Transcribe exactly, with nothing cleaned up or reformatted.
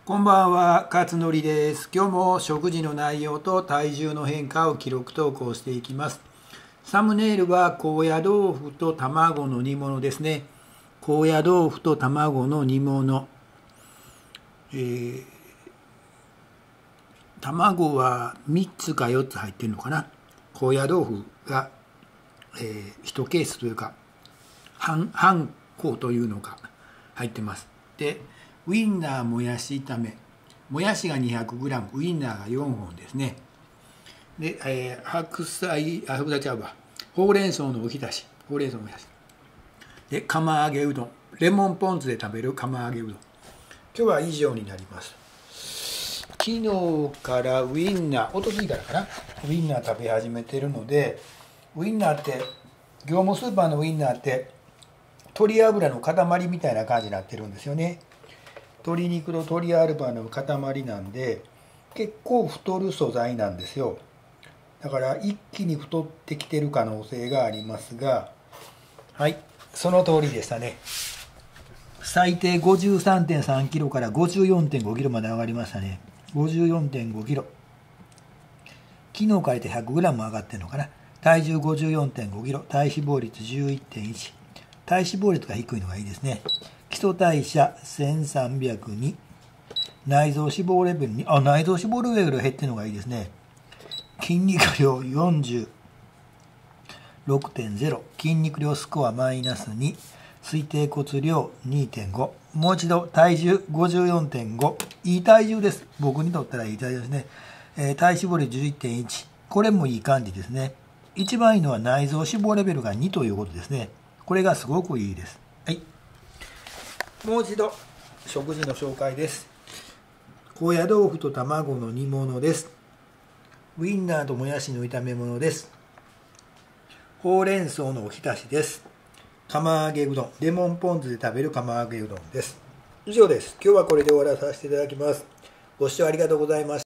こんばんは、勝則です。今日も食事の内容と体重の変化を記録投稿していきます。サムネイルは高野豆腐と卵の煮物ですね。高野豆腐と卵の煮物。えー、卵はみっつかよっつ入ってるのかな。高野豆腐が、えー、いちケースというか、半、半個というのが入ってます。で、ウインナーもやし炒め、もやしが にひゃくグラム、ウインナーがよんほんですね。で、えー、白菜、あ、白菜ちゃうわ。ほうれん草のおひたし、ほうれん草のおひたし。で、釜揚げうどん、レモンポン酢で食べる釜揚げうどん。今日は以上になります。昨日からウインナー、おとついからかな、ウインナー食べ始めてるので、ウインナーって、業務スーパーのウインナーって、鶏油の塊みたいな感じになってるんですよね。鶏肉と鶏油の塊なんで結構太る素材なんですよ。だから一気に太ってきてる可能性がありますが、はい、その通りでしたね。最低 ごじゅうさんてんさんキロから ごじゅうよんてんごキロまで上がりましたね。 ごじゅうよんてんごキロ、昨日変えて ひゃくグラム 上がってるのかな。体重 ごじゅうよんてんごキロ、体脂肪率 じゅういってんいち、体脂肪率が低いのがいいですね。基礎代謝せんさんびゃくに、内臓脂肪レベルに、あ、内臓脂肪レベルが減ってるのがいいですね。筋肉量 よんじゅうろくてんゼロ、筋肉量スコアマイナスに、推定骨量 にてんご、もう一度体重 ごじゅうよんてんご、いい体重です。僕にとったらいい体重ですね。えー、体脂肪率 じゅういってんいち、これもいい感じですね。一番いいのは内臓脂肪レベルがにということですね。これがすごくいいです。はい。もう一度食事の紹介です。高野豆腐と卵の煮物です。ウインナーともやしの炒め物です。ほうれん草のおひたしです。釜揚げうどん、レモンポン酢で食べる釜揚げうどんです。以上です。今日はこれで終わらさせていただきます。ご視聴ありがとうございました。